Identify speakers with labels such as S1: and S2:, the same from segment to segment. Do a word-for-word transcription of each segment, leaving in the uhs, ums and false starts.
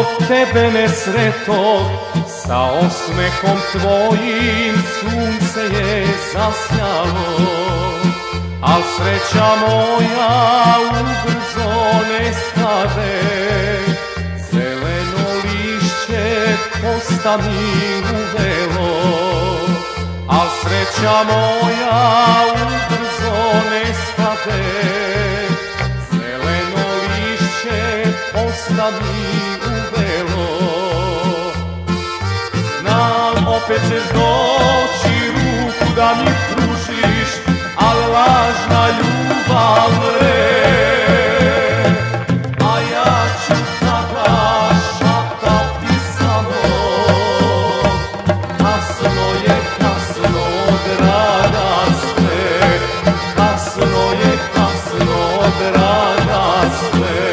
S1: tebe nesretog, sa osmehom tvojim sunce je zasjalo. Al sreća moja ubrzo nestade, zeleno lišće posta mi uvelo. Al sreća moja ubrzo nestade, zeleno lišće posta mi uvelo. Znam opet ćeš doći ruku da mi pružiš, ali lažna ljubav vre. A ja ću tada šaptati samo, kasno je, kasno, draga sve. Kasno je, kasno, draga sve.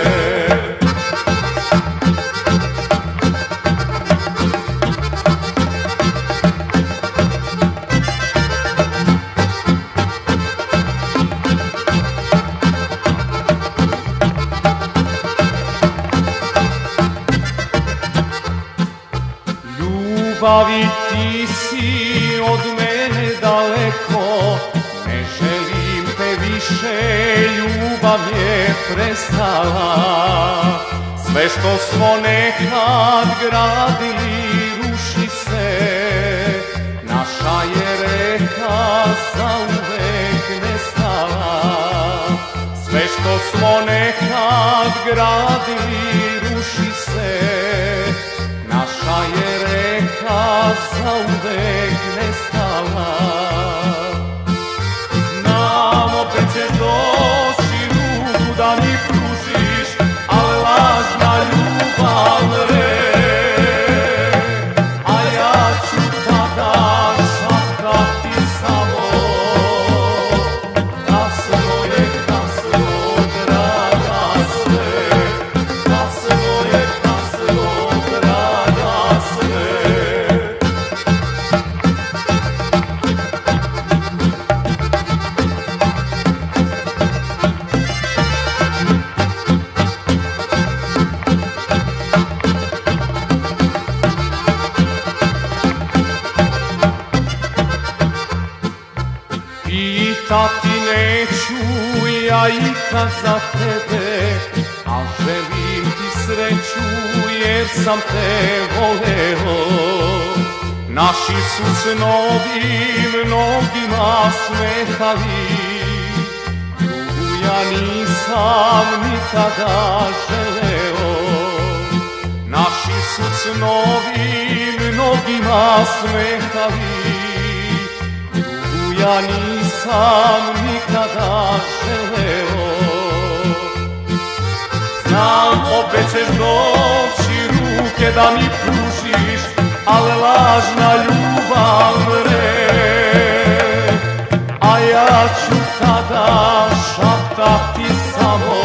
S1: Ljubavi ti si od mene daleko, ne želim te više, ljubav je prestala. Sve što smo nekad gradili ruši se, naša je reka zauvek nestala. Sve što smo nekad gradili ruši se, naša je reka zauvek nestala. Znam opet ćeš doći ruku da mi pružiš, ali lažna ljubav vre. A ja ću tada šaptati samo, kasno je, kasno, draga sve. Kasno je, kasno, draga sve. Pitati neću ja ikad za tebe, al želim ti sreću jer sam te voleo. Naši su snovi mnogima smetali, drugu ja nisam nikada želeo. Naši su snovi mnogima smetali, ja nisam nikada želeo. Znam opet ćeš doći ruke da mi pružiš, ali lažna ljubav vre. A ja ću tada šaptati samo,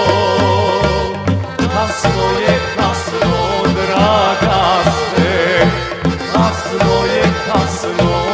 S1: kasno je, kasno, draga sve. Kasno je, kasno,